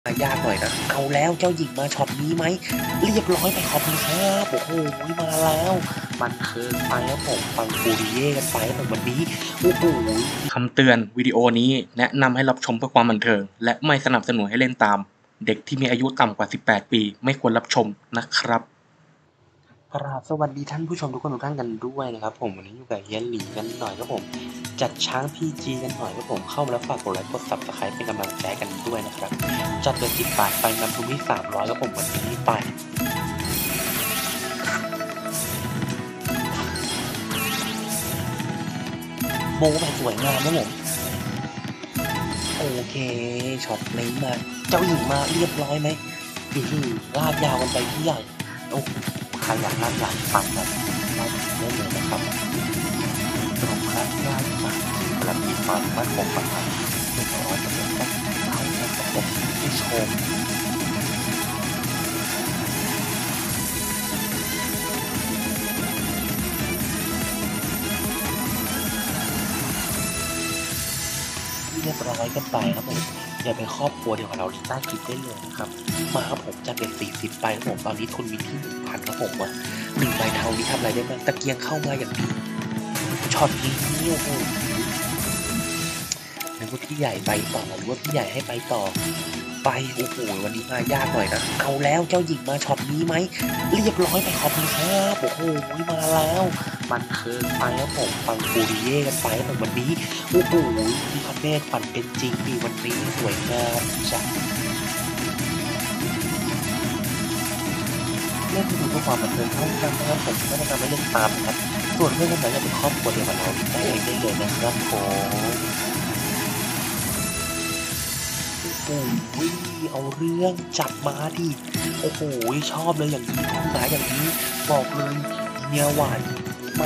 ยากหน่อยนะเอาแล้วเจ้าหญิงมาช็อตนี้ไหมเรียบร้อยไปขอบคุณครับโอ้โหมาแล้วบันเทิงไปครับผมฟังปูริเย่กันไปครับผมวันนี้โอ้โหคำเตือนวิดีโอนี้แนะนำให้รับชมเพื่อความบันเทิงและไม่สนับสนุนให้เล่นตามเด็กที่มีอายุต่ำกว่า18ปีไม่ควรรับชมนะครับครับสวัสดีท่านผู้ชมทุกคนทุกท่านกันด้วยนะครับผมวันนี้อยู่กับเฮียหลีกันหน่อยครับผมจัดช้างพีจีกันหน่อยครับผมเข้ามาแล้วฝากกดไลค์กด Subscribe เป็นกำลังใจกันด้วยนะครับจัดเลย10 บาทไปนำทุนที่300ครับผมวันนี้ไปโบไปสวยงามนะผมโอเคช็อตนี้มาเจ้าหญิงมาเรียบร้อยไหมลากยาวกันไปที่ใหญ่โอ้ใครอยากลากยาวฟังกันได้เลยนะครับตรงครับง่ายมากกระดิ่งมาบ้านผมประมาณ100%ก็เอาแล้วครับผมผู้ชมเรียบร้อยกันไปครับผมอย่าเป็นครอบครัวเดียวกับเราที่ใต้คลิปได้เลยนะครับมาครับผมจัดเป็น40ไปครับผมตอนนี้ทุนมีที่ 1,000 ครับผมว่า1ใบเทานี้ทำอะไรได้บ้างตะเกียงเข้ามาอย่างดีช็อตนี้โอ้โหนึกว่าพี่ใหญ่ไปต่อหรือว่าพี่ใหญ่ให้ไปต่อไปโอ้โหวันนี้มายากหน่อยนะเอาแล้วเจ้าหญิงมาช็อตนี้ไหมเรียบร้อยไปขอบคุณครับโอ้โหมาแล้วบันเทิงไปครับผมฟังปูริเย่กันไปครับผมวันนี้โอ้โหพี่พระเมธฝันเป็นจริงดีวันนี้สวยงามจัดเล่นดูเพื่อความบันเทิงเท่านั้นนะครับผมไม่ได้ทำให้เล่นตามนะครับส่วนเพื่อนคนไหนอยากเป็นครอบครัวเดียวกับเราได้เลยนะครับผมโอ้ยเอาเรื่องจัดมาดิโอ้โหชอบเลยอย่างนี้ทุ่งนาอย่างนี้บอกเลยเมียหวานมา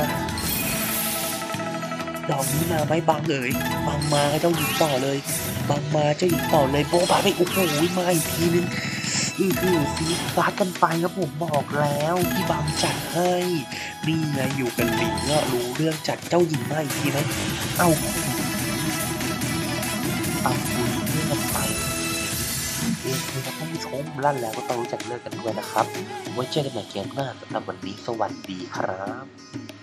ดอกนี้มาไม่บังเลยบังมาเจ้าหญิงต่อเลยบังมาเจ้าหญิงต่อเลยโบ๊ะบาไปโอ้โหมาอีกทีนึงซีฟาดกันไปครับผมบอกแล้วพี่บังจัดให้นี่ไงอยู่กันหลิงก็รู้เรื่องจัดเจ้าหญิงมาอีกทีไหมเอาเอาคุยเรื่องกันไปเองคือท่านผู้ชมลั่นแล้วก็ต้องรู้จักเลิกกันด้วยนะครับไว้เจอกันใหม่เกมหน้าสำหรับวันนี้สวัสดีครับ